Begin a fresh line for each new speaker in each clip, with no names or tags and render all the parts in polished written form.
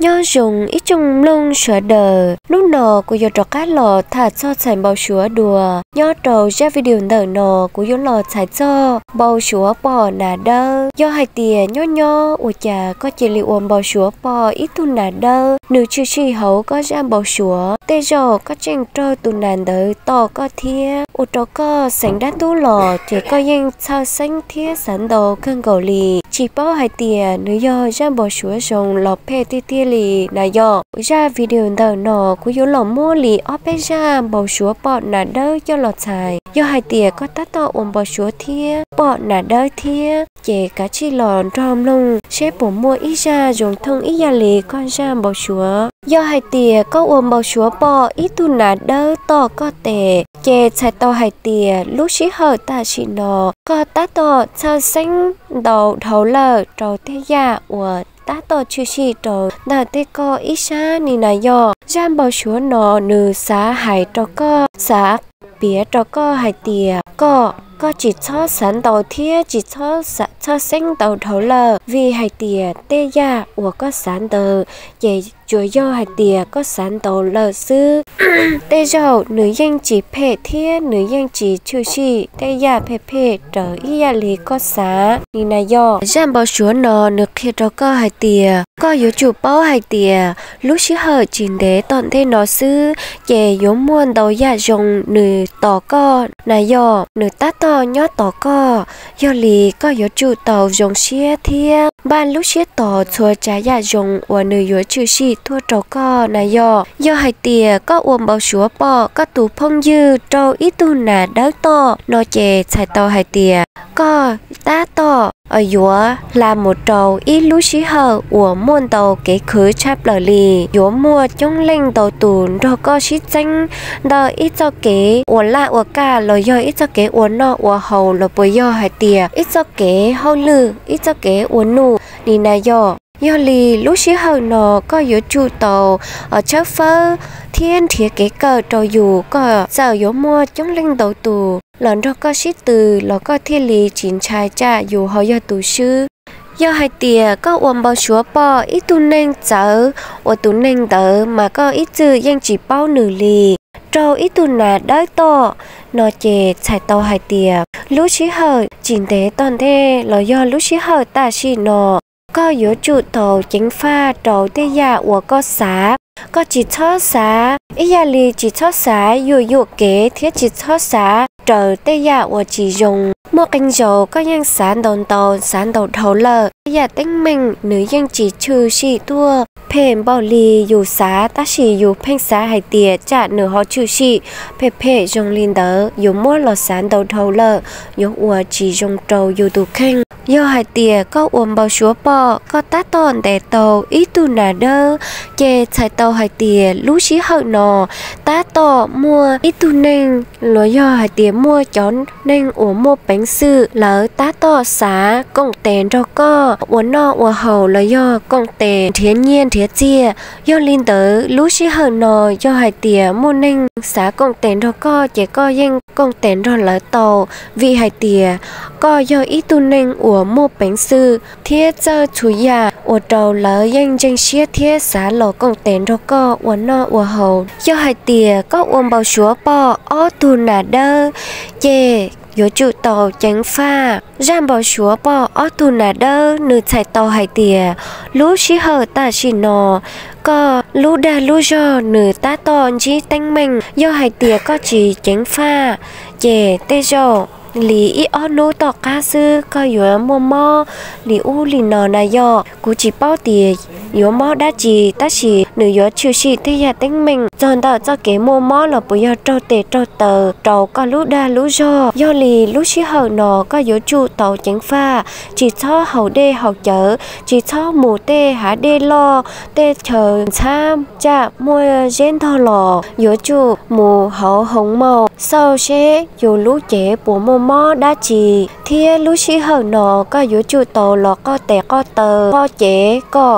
nhớ dùng ít chung lông sửa đờ lúc nọ của yo trò cá lò thả cho chạy bao sửa đùa nhớ trầu ra video nở nọ của yo lò chạy cho bao sửa bò nà đơ do hai tìa nhớ ủa chà có chỉ liệu ôm bao sửa bò ít tu nà đơ nữ chư chi hậu có ra bao sửa tê rò có tranh trôi tu nàn đỡ to có thia ủa trò có sánh đá tu lò chỉ có yên sao xanh thia sẵn đồ cân cầu lì chỉ bao hai tìa nữ do ra bao sửa rồng lò pê tia lì nà do ra video nở nọ của yo lò mua lì ở bên ra bao sửa bò nà đơ cho lò xài do hai tìa có tát to ôm bao sửa thia bò nà đơ thia chè cá chi lòn tròn lông xếp bộ mua ít ra dùng thông ít gia lì con ra bao sửa do hai tìa có ôm bao sửa bò ít tu nà đơ to có tệ chè chạy to hai tìa lúc xí hở ta xí nọ có tát to sao xanh đầu thấu lờ trầu thế gia của tá to chưa xí trầu nà tê co ít xa nì nà do giam bao sửa nọ nừ xá hải trò co xá bía trò co hai tìa có chỉ cho sẵn đầu thia chỉ cho xanh đầu thấu lờ vì hai tìa tê gia của có sẵn tờ vậy chúa do hai tìa có sẵn đầu lờ sư tê dầu nữ danh chỉ phê thia nữ danh chỉ chư chi tê gia phê trở ý gia lý có xá đi này do giam bao số nọ nữ kia đó có hai tìa có yếu chủ bao hai tìa lúc xí hở chính đế tọn thế nó sư về yếu muôn đầu gia dùng nữ tỏ co này do nữ tát to nhớ tỏ co do lý có yếu chủ tàu dùng xía thia ban lúc xía tỏ chua trả gia dùng của nữ yếu chư chi thua trâu co này do hai tìa có ôm bao số bò có tủ phong dư trâu ít tu nà đỡ to nó chè chạy tàu hai tìa có tá to ở yếu là một trâu ít lúc xí hở của muôn tàu kế khứ chắp lờ lì yếu mua trong lệnh tàu tùn rồi có xí danh đờ ít cho kế của lạ của cả lời do ít cho kế của nọ của hầu là bồi do hai tìa ít cho kế hầu lư ít cho kế của nụ đi này do lì lúc xí hở nọ có yếu chủ tàu ở chấp phơ thiên thiệt kế cờ trò dù có giờ yếu mua trong lệnh tàu tù lần đó có xí từ là có thiên lì chín trai cha dù họ do tù sư do hai tìa có ôm bao số bò ít tu nên chở ở tu nên đỡ mà có ít chữ danh chỉ bao nửa lì trâu ít tu nà đỡ to nó chè chạy tàu hai tìa lúc xí hở chỉnh tế toàn thế là do lúc xí hở ta xí nọ có yếu chủ tàu chính pha trâu tê gia của có xá có chỉ cho xá ý gia lì chỉ cho xá dù kế thiết chỉ cho xá trời tê gia của chỉ dùng mua canh dầu có nhân sản đầu thấu lờ gia tính mình nữ dân chỉ trừ xì tua phèn bao lì dù xá ta xì dù phèn xá hay tìa chả nửa họ trừ xì phê dùng linh đỡ dù mua lò sản đầu thấu lờ dù ua chỉ dùng trầu dù tù khanh do hai tìa có ôm bao số bò có tát tòn để tàu ít tu nà đơ chè chạy tàu hai tìa lú xí hậu nò tát tò mua ít tu nên lo do hai tìa mua chón nên uống mua bánh sư lỡ tát tò xá công tiền cho co uống nọ uống hậu là do công tiền thiên nhiên thiệt chia do linh tớ lú xí hậu nò do hai tìa mua nên xá công tiền cho co chỉ co danh công tiền cho lỡ tàu vì hai tìa co do ít tu nên uống mua bánh sư thiết giờ chủ nhà uống trầu lỡ danh danh xía thiết xá lò công tiền cho co uống nọ uống hậu do hai tìa có uống bao số bò ó tu nà đơ chê yếu chủ tàu tránh pha giam bao số bò ó tu nà đơ nữ chạy tàu hai tìa lú xí hở ta xí nọ có lú đa lú do nữ tá tòn chí tanh mình do hai tìa có chỉ tránh pha chê tê rồ lì ít ở nô tọ cá sư có yếu mò mò lì u lì nọ này do cú chỉ bao tiền yếu mò đã chỉ ta chỉ nữ yếu chịu chỉ thế nhà tính mình chọn tờ cho cái mò mò là bây giờ trâu tê trâu tờ trâu có lú đa lú do lì lú chỉ hậu nọ có yếu chủ tàu tránh pha chỉ cho hậu đê hậu chở chỉ cho mù tê há đê lo tê chờ tham cha mua gen thò lò yếu chủ mù hậu hồng màu sau sẽ yếu lú chế bùa mò mò đã chỉ thia lú xí hở nọ có yếu chủ tàu lọ có tè có tờ có chế có yếu lú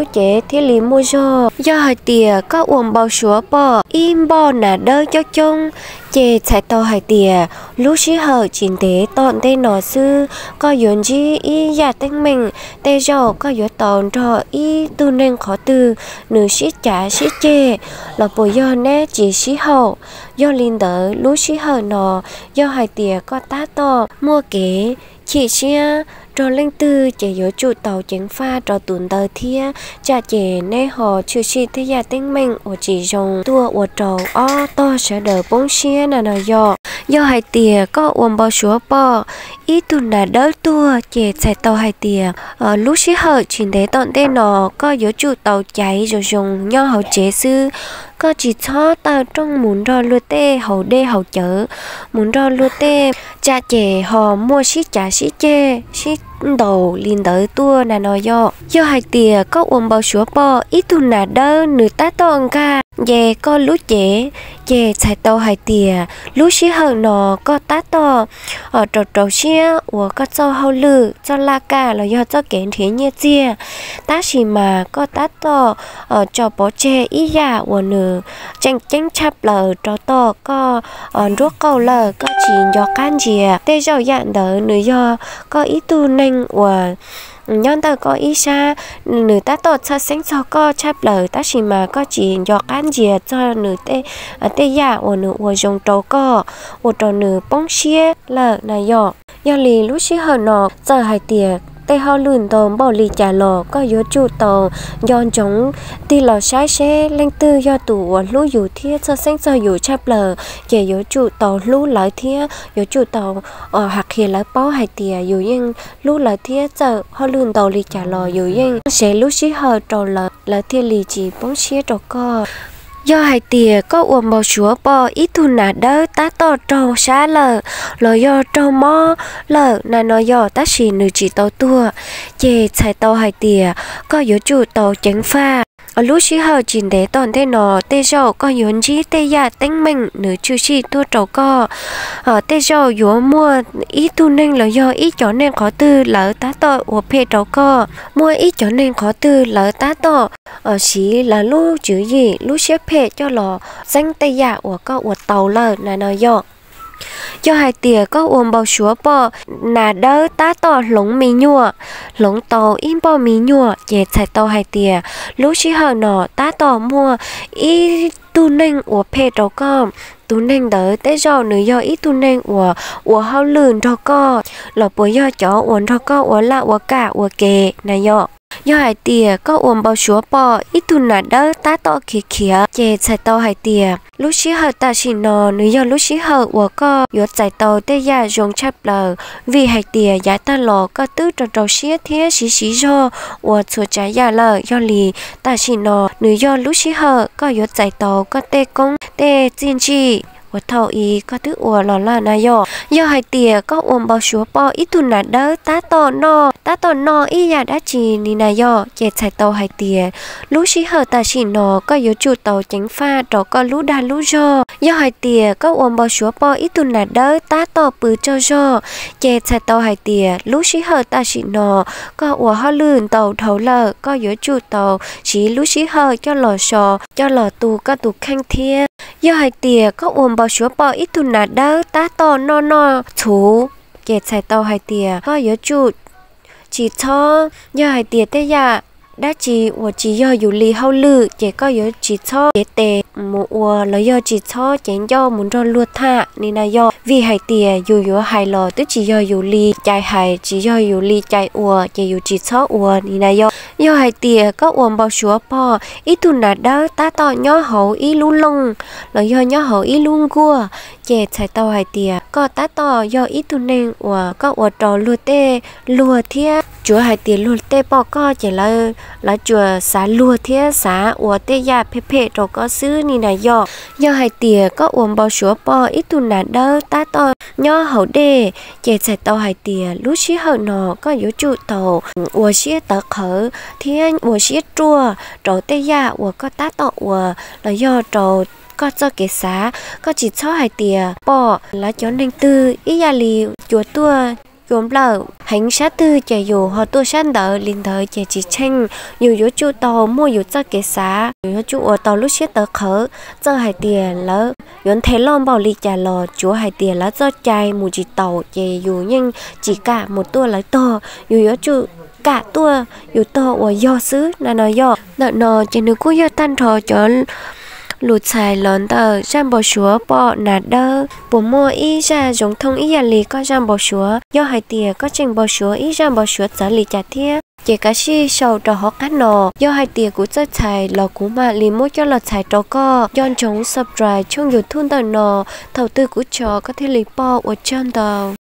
chế thế lý mua do hai tìa có uống bao súa bò im bò nà đỡ cho chung chế chạy tàu hai tìa lúc xí hở chính tế tọn tê nó sư có yuan chi y giả tinh mình tê dầu có yuan tọn cho y tu nên khó từ nữ xí trả xí chê là bộ do nè chỉ xí hậu do linh đỡ lúc xí hở nó do hai tìa có tá to mua kế chị xia cho linh tư chỉ có chủ tàu chính pha cho tuần đời thia cha chị nè họ chưa xí thế giả tinh mình ở chỉ dùng tua ở trầu o to sẽ đỡ bông xia nè nó do hai tìa có uống bao số bò ít tuần là đỡ tua chị chạy tàu hai tìa lúc xí hở chính để tận tên nó có có chủ tàu cháy rồi dùng nho hậu chế sư có chỉ cho tao trong muốn rồi lúa tê hậu đê hậu chở muốn rồi lúa tê cha chị họ mua xí trả xí chê xí đầu liền tới tua là nó do hai tìa có uống bao số bò ít tuần là đỡ nửa tá toàn cả về có lúa chế về chạy tàu hai tìa lúa xí hở nó có tá to ở trầu xía của có cho hậu lử cho la cả là do cho kén thế như chia tá xì mà có tá to ở cho bó chè ý giả của nửa tranh chắp lờ cho to có ruốc cầu lờ có chỉ do can dìa tê do dạng đỡ nửa do có ý tu nên của nhân tờ có ý xa nửa tá to cho sinh cho có chắp lờ tá xì mà có chỉ do can dìa cho nửa tê giả của nửa của dùng trâu có của trâu nửa bông xía lờ này do lì lúc xí hở nó giờ hai tìa tê họ lươn tôm bỏ lì trả lò có yếu chủ tàu giòn chống tì lò sai xe lên tư do tủ lú dù thiết cho sinh cho dù chắp lờ chỉ yếu chủ tàu lú lại thiết yếu chủ tàu hạt hiện lại bao hai tìa dù yên lú lại thiết giờ họ lươn tàu lì trả lò dù yên sẽ lúc xí hở trầu là thiết lì chỉ bóng xía trầu co do hai tìa có uống bao súa bò ít thu nà đỡ tá to trâu xá lờ do trâu mò lờ nà nó do tá xì nữ chỉ tàu tua chê chạy tàu hai tìa có yếu chủ tàu chánh pha ở lúc xí hờ chỉ để toàn thế nó tê dầu có yếu chí tê giả tính mình nữ chú xì tua trâu co tê dầu yếu mua ít thu nên là do ít cho nên khó tư lỡ tá to của phê trâu co mua ít cho nên khó tư lỡ tá to ở xí là lúc chữ gì lúc xếp phê cho lò danh tây giả của có của tàu lờ là nó do hai tìa có uống bao súa bò nà đỡ tá to lống mì nhua lống tàu in bò mì nhua về chạy tàu hai tìa lúc xí hờ nọ tá to mua ít tu nên của phê trâu con tu nên đỡ tế do nữ do ít tu nên của hao lươn cho co là bố do chó uống cho co của lạ của cả của kề này do hai tìa có uống bao súa bò ít tu nà đỡ tá to khía chè chạy tàu hai tìa lúc xí hở ta xì nò nữ do lúc xí hở của co yếu chạy tàu tê gia dùng chắp lờ vì hai tìa giá ta lò có tứ trâu xía thế xí do của chùa trái gia lờ do lì ta xì nò nữ do lúc xí hở có yếu chạy tàu có tê công tê chiên chi của thầu ý có thứ ủa lò là na do hai tìa có uống bao súa bò ít tu nà đỡ tá to no ý ya đã chỉ ni na chạy chạy tàu hai tìa lúc xí hở ta xí nò có yếu chủ tàu tránh pha trò có lú đa lú do hai tìa có uống bao súa bò ít tu nà đỡ tá to bự cho chạy chạy tàu hai tìa lúc xí hở ta xí nò có ủa ho lươn tàu thầu lờ có yếu chủ tàu xí lúc xí hở cho lò sò cho lò tù có tù khang thia do hai tìa có uống bao súa bò ít tu nà đỡ tá to no chú chạy chạy tàu hai tìa có yếu chủ chỉ cho do hai tìa tê ya đã chỉ do dù lì hao lử chỉ có yếu chỉ cho để tệ một là do chỉ cho chén do muốn cho luộc thả nên là do vì hai tìa dù hai lò tức chỉ do dù lì chạy hai chỉ do dù lì chạy chỉ dù chỉ cho nên là do hai tìa có uống bao súa bò ít tu nà đỡ tá to nhỏ hậu ý lú lông là do nhỏ hậu ý luôn cua chè chạy tàu hai tìa có tá to do ít tu nên có trò lùa thia chúa hai tìa lùa tê bò có chỉ là chùa xá lùa thia xá tê ya phê rồi có xứ ni này do hai tìa có uống bao súa bò ít tu nà đỡ tá to nhỏ hậu đê chè chạy tàu hai tìa lúc xí hậu nọ có yếu chủ tàu xí tờ khở thiên xí chua rồi tê ya có tá to là do rồi có cho cái xá có chỉ cho hai tìa bò là cho nên tư ý ya lì chùa tua yếm lợ hành sát tư chạy dù họ tua san đỡ linh thời chạy chỉ tranh dù yếu chú tàu mua yếu cho kế xá yếu chú ở tàu lúc xếp tờ khở cho hai tiền lỡ yếm thấy lon bảo lì trả lò chúa hai tiền lá cho chạy mù chỉ tàu chạy dù nhưng chỉ cả một tua lấy to dù yếu chú cả tua yếu to ở do xứ là nói do đợt nọ chỉ nữ cũng do tan thọ cho lụt xài lớn tờ giam bỏ chúa bỏ nạt đơ bố mua ý ra giống thông ý nhà lì có giam bỏ chúa do hai tìa có trình bỏ chúa ý giam bỏ chúa trả lì trả thiết chỉ cả si sầu trò họ cắt nọ do hai tìa của chơi xài lò cú mà lì mua cho lò xài trò co do chống subscribe trong youtube tờ nọ đầu tư của trò có thể lì bỏ ở chân tờ